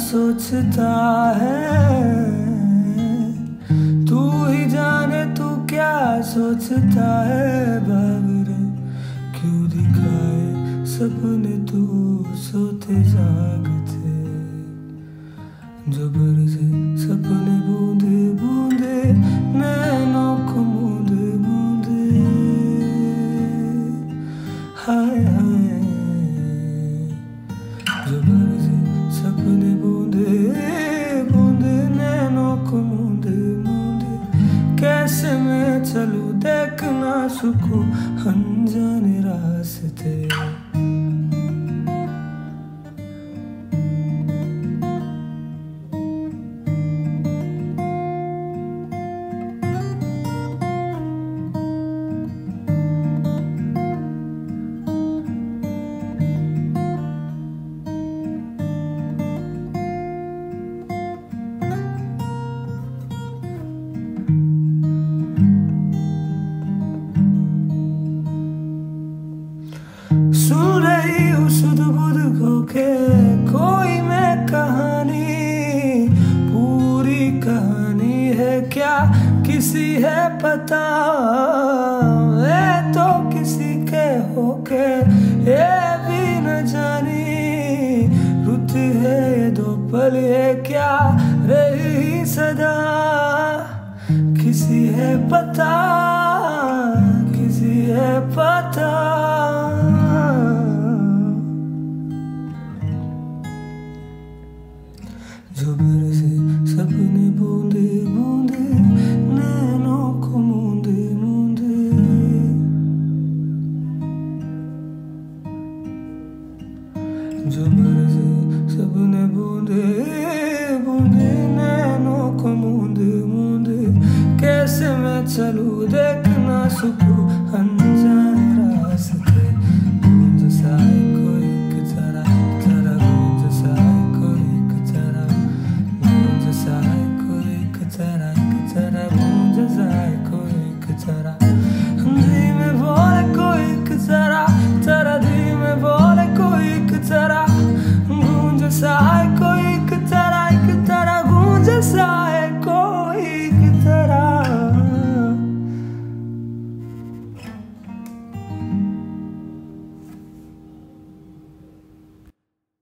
सोचता है, तू ही जाने तू क्या सोचता है। बाबरे क्यों दिखाए सपने तू सोते जागते, जबर से सपने बूंदे बूंदे नैनों को मूंदे मूंदे। हाय हाय जबर से सपने बूंदे बूंदे नैनों को मूंदे मूंदे। कैसे मैं चलूं देख ना सकूं अनजाने रास्ते। सुन रही हूँ सुध बुध होके कोई मैं कहानी, पूरी कहानी है क्या किसी है पता। मैं तो किसी के होके ये भी न जानी, रुत है ये दो पल ये क्या रही सदा। किसी है पता, किसी है पता। जबर से सपने बूंदे बूंदे नैनों को मूंदे मूंदे। जबर से सपने बूंदे बूंदे नैनों को मूंदे मूंदे। कैसे मैं चलूं देख ना सकूं